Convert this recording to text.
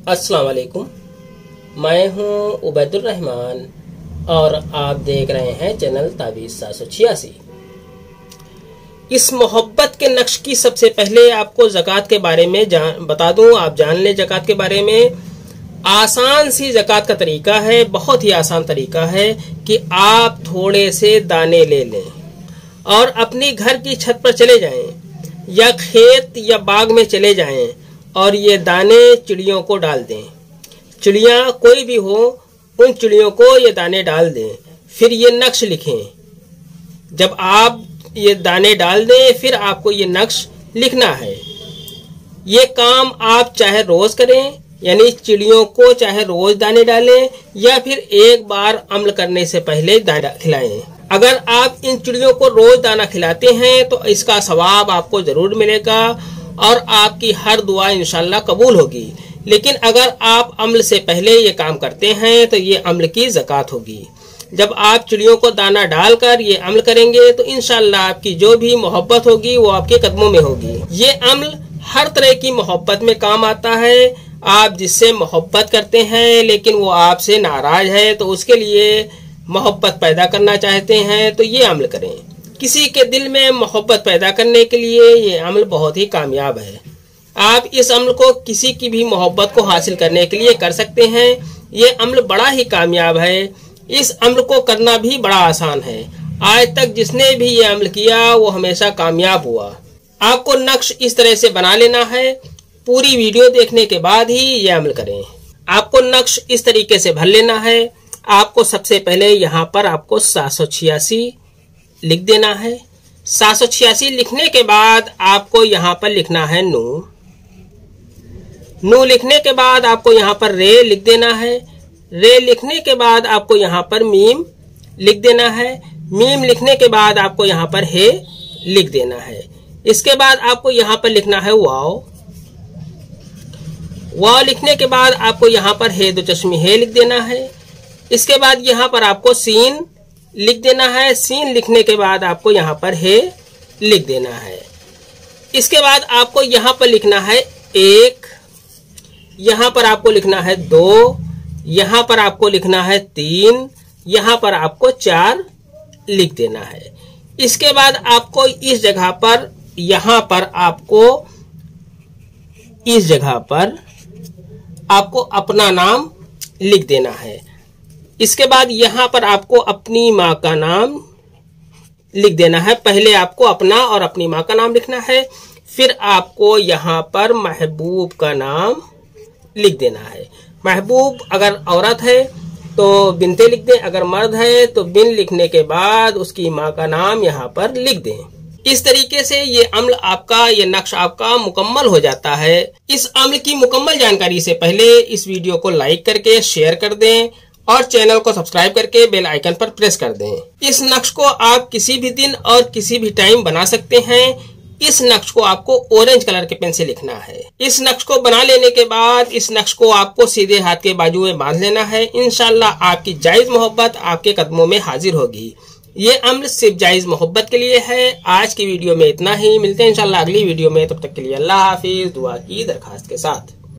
अस्सलाम वालेकुम, मैं हूं उबैदुर रहमान और आप देख रहे हैं चैनल ताबीज़ 786। इस मोहब्बत के नक्श की सबसे पहले आपको ज़कात के बारे में बता दूं, आप जान लें ज़कात के बारे में। आसान सी ज़कात का तरीका है, बहुत ही आसान तरीका है कि आप थोड़े से दाने ले लें और अपनी घर की छत पर चले जाएं या खेत या बाग में चले जाएं और ये दाने चिड़ियों को डाल दें। चिड़िया कोई भी हो, उन चिड़ियों को ये दाने डाल दें। फिर ये नक्श लिखें। जब आप ये दाने डाल दें फिर आपको ये नक्श लिखना है। ये काम आप चाहे रोज करें, यानी चिड़ियों को चाहे रोज दाने डालें या फिर एक बार अम्ल करने से पहले दाना खिलाएं। अगर आप इन चिड़ियों को रोज दाना खिलाते हैं तो इसका सवाब आपको जरूर मिलेगा और आपकी हर दुआ इंशाल्लाह कबूल होगी। लेकिन अगर आप अम्ल से पहले ये काम करते हैं तो ये अम्ल की ज़कात होगी। जब आप चिड़ियों को दाना डालकर ये अम्ल करेंगे तो इंशाल्लाह आपकी जो भी मोहब्बत होगी वो आपके कदमों में होगी। ये अम्ल हर तरह की मोहब्बत में काम आता है। आप जिससे मोहब्बत करते हैं लेकिन वो आपसे नाराज है तो उसके लिए मोहब्बत पैदा करना चाहते हैं तो ये अम्ल करें। किसी के दिल में मोहब्बत पैदा करने के लिए ये अम्ल बहुत ही कामयाब है। आप इस अम्ल को किसी की भी मोहब्बत को हासिल करने के लिए कर सकते हैं। ये अम्ल बड़ा ही कामयाब है। इस अम्ल को करना भी बड़ा आसान है। आज तक जिसने भी ये अम्ल किया वो हमेशा कामयाब हुआ। आपको नक्श इस तरह से बना लेना है। पूरी वीडियो देखने के बाद ही ये अम्ल करें। आपको नक्श इस तरीके से भर लेना है। आपको सबसे पहले यहाँ पर आपको 786 लिख देना है। 786 लिखने के बाद आपको यहाँ पर लिखना है नू। लिखने के बाद आपको यहाँ पर रे लिख देना है। रे लिखने के बाद आपको यहाँ पर मीम लिख देना है। मीम लिखने के बाद आपको यहाँ पर हे लिख देना है। इसके बाद आपको यहाँ पर लिखना है वाव। वाव लिखने के बाद आपको यहाँ पर हे दो चश्मी हे लिख देना है। इसके बाद यहाँ पर आपको सीन लिख देना है। सीन लिखने के बाद आपको यहाँ पर हे लिख देना है। इसके बाद आपको यहाँ पर लिखना है 1, यहाँ पर आपको लिखना है 2, यहाँ पर आपको लिखना है 3, यहाँ पर आपको 4 लिख देना है। इसके बाद आपको इस जगह पर, यहाँ पर आपको इस जगह पर आपको अपना नाम लिख देना है। इसके बाद यहाँ पर आपको अपनी माँ का नाम लिख देना है। पहले आपको अपना और अपनी माँ का नाम लिखना है। फिर आपको यहाँ पर महबूब का नाम लिख देना है। महबूब अगर औरत है तो बिनते लिख दें, अगर मर्द है तो बिन लिखने के बाद उसकी माँ का नाम यहाँ पर लिख दें। इस तरीके से ये अम्ल आपका, ये नक्श आपका मुकम्मल हो जाता है। इस अम्ल की मुकम्मल जानकारी से पहले इस वीडियो को लाइक करके शेयर कर दें और चैनल को सब्सक्राइब करके बेल आइकन पर प्रेस कर दें। इस नक्श को आप किसी भी दिन और किसी भी टाइम बना सकते हैं। इस नक्श को आपको ऑरेंज कलर के पेन से लिखना है। इस नक्श को बना लेने के बाद इस नक्श को आपको सीधे हाथ के बाजू में बांध लेना है। इंशाल्लाह आपकी जायज मोहब्बत आपके कदमों में हाजिर होगी। ये अम्ल सिर्फ जायज मोहब्बत के लिए है। आज की वीडियो में इतना ही। मिलते हैं इंशाल्लाह अगली वीडियो में। तब तक के लिए अल्लाह हाफिज। दुआ की दरखास्त के साथ।